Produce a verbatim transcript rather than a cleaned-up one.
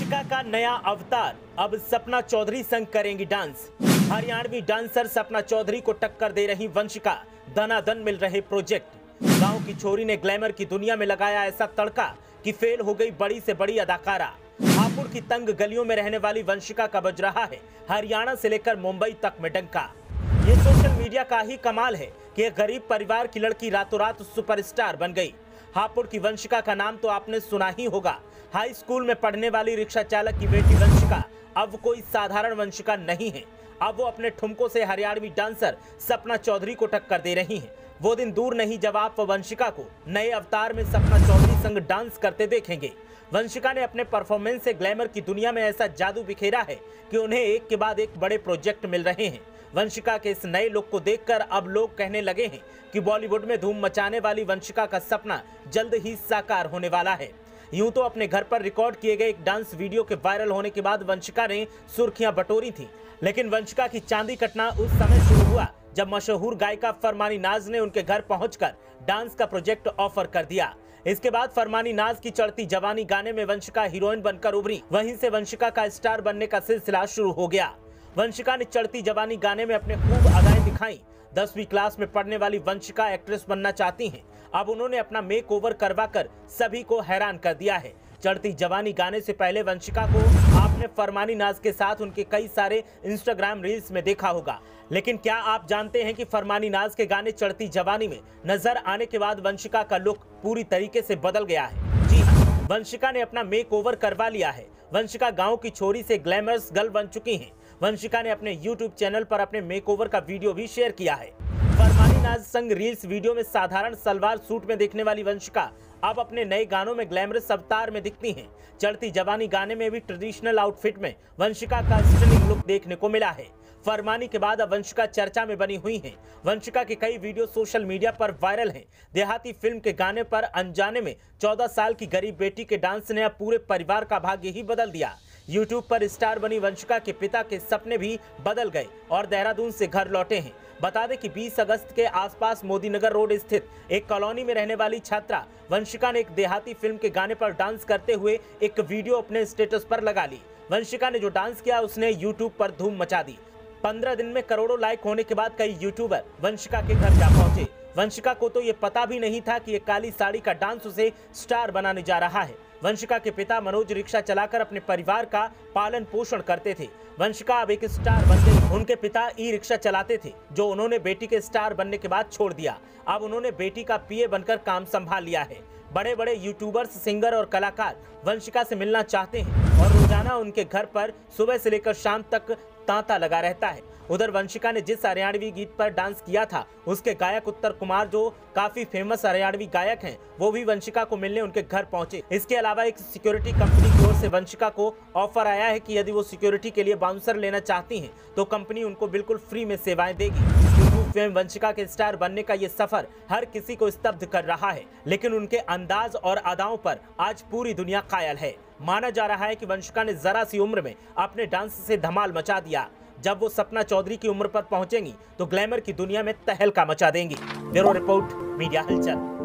वंशिका का नया अवतार, अब सपना चौधरी संग करेंगी डांस। हरियाणवी डांसर सपना चौधरी को टक्कर दे रही वंशिका, दनादन मिल रहे प्रोजेक्ट। गांव की छोरी ने ग्लैमर की दुनिया में लगाया ऐसा तड़का कि फेल हो गई बड़ी से बड़ी अदाकारा। हापुड़ की तंग गलियों में रहने वाली वंशिका का बज रहा है हरियाणा से लेकर मुंबई तक में डंका। ये सोशल मीडिया का ही कमाल है कि एक गरीब परिवार की लड़की रातों रात सुपरस्टार बन गई। हापुड़ की वंशिका का नाम तो आपने सुना ही होगा। हाई स्कूल में पढ़ने वाली रिक्शा चालक की बेटी वंशिका अब कोई साधारण वंशिका नहीं है। अब वो अपने ठुमकों से हरियाणवी डांसर सपना चौधरी को टक्कर दे रही हैं। वो दिन दूर नहीं जब आप वंशिका को नए अवतार में सपना चौधरी संग डांस करते देखेंगे। वंशिका ने अपने परफॉर्मेंस से ग्लैमर की दुनिया में ऐसा जादू बिखेरा है कि उन्हें एक के बाद एक बड़े प्रोजेक्ट मिल रहे हैं। वंशिका के इस नए लुक को देखकर अब लोग कहने लगे हैं कि बॉलीवुड में धूम मचाने वाली वंशिका का सपना जल्द ही साकार होने वाला है। यूं तो अपने घर पर रिकॉर्ड किए गए एक डांस वीडियो के वायरल होने के बाद वंशिका ने सुर्खियां बटोरी थी, लेकिन वंशिका की चांदी कटना उस समय शुरू हुआ जब मशहूर गायिका फरमानी नाज ने उनके घर पहुंचकर डांस का प्रोजेक्ट ऑफर कर दिया। इसके बाद फरमानी नाज की चढ़ती जवानी गाने में वंशिका हीरोइन बनकर उभरी। वहीं से वंशिका का स्टार बनने का सिलसिला शुरू हो गया। वंशिका ने चढ़ती जवानी गाने में अपने खूब अदाएं दिखाई। दसवीं क्लास में पढ़ने वाली वंशिका एक्ट्रेस बनना चाहती हैं। अब उन्होंने अपना मेक ओवर करवाकर सभी को हैरान कर दिया है। चढ़ती जवानी गाने से पहले वंशिका को आपने फरमानी नाज के साथ उनके कई सारे इंस्टाग्राम रील्स में देखा होगा, लेकिन क्या आप जानते हैं कि फरमानी नाज के गाने चढ़ती जवानी में नजर आने के बाद वंशिका का लुक पूरी तरीके से बदल गया है। जी हाँ, वंशिका ने अपना मेक ओवर करवा लिया है। वंशिका गाँव की छोरी से ग्लैमरस गर्ल बन चुकी है। वंशिका ने अपने यूट्यूब चैनल पर अपने मेकओवर का वीडियो भी शेयर किया है। फरमानी नाज संग रील्स वीडियो में साधारण सलवार सूट में दिखने वाली वंशिका अब अपने नए गानों में ग्लैमरस अवतार में दिखती हैं। चढ़ती जवानी गाने में भी ट्रेडिशनल आउटफिट में वंशिका का स्टनिंग लुक देखने को मिला है। फरमानी के बाद अब वंशिका चर्चा में बनी हुई है। वंशिका के कई वीडियो सोशल मीडिया पर वायरल हैं। देहाती फिल्म के गाने पर अनजाने में चौदह साल की गरीब बेटी के डांस ने अब पूरे परिवार का भाग्य ही बदल दिया। यूट्यूब पर स्टार बनी वंशिका के पिता के सपने भी बदल गए और देहरादून से घर लौटे हैं। बता दें कि बीस अगस्त के आसपास मोदीनगर रोड स्थित एक कॉलोनी में रहने वाली छात्रा वंशिका ने एक देहाती फिल्म के गाने पर डांस करते हुए एक वीडियो अपने स्टेटस पर लगा ली। वंशिका ने जो डांस किया उसने यूट्यूब पर धूम मचा दी। पंद्रह दिन में करोड़ों लाइक होने के बाद कई यूट्यूबर वंशिका के घर जा पहुंचे। वंशिका को तो ये पता भी नहीं था कि ये काली साड़ी का डांस उसे स्टार बनाने जा रहा है। वंशिका के पिता मनोज रिक्शा चलाकर अपने परिवार का पालन पोषण करते थे। वंशिका अब एक स्टार बन गई। उनके पिता ई रिक्शा चलाते थे, जो उन्होंने बेटी के स्टार बनने के बाद छोड़ दिया। अब उन्होंने बेटी का पीए बनकर काम संभाल लिया है। बड़े बड़े यूट्यूबर्स, सिंगर और कलाकार वंशिका से मिलना चाहते हैं और रोजाना उनके घर पर सुबह से लेकर शाम तक तांता लगा रहता है। उधर वंशिका ने जिस हरियाणवी गीत पर डांस किया था, उसके गायक उत्तर कुमार, जो काफी फेमस हरियाणवी गायक हैं, वो भी वंशिका को मिलने उनके घर पहुंचे। इसके अलावा एक सिक्योरिटी कंपनी की ओर से वंशिका को ऑफर आया है कि यदि वो सिक्योरिटी के लिए बाउंसर लेना चाहती हैं तो कंपनी उनको बिल्कुल फ्री में सेवाएं देगी। यूट्यूब फेम वंशिका के स्टार बनने का ये सफर हर किसी को स्तब्ध कर रहा है, लेकिन उनके अंदाज और अदाओं पर आज पूरी दुनिया कायल है। माना जा रहा है कि वंशिका ने जरा सी उम्र में अपने डांस से धमाल मचा दिया। जब वो सपना चौधरी की उम्र पर पहुंचेंगी तो ग्लैमर की दुनिया में तहलका मचा देंगी। ब्यूरो रिपोर्ट, मीडिया हलचल।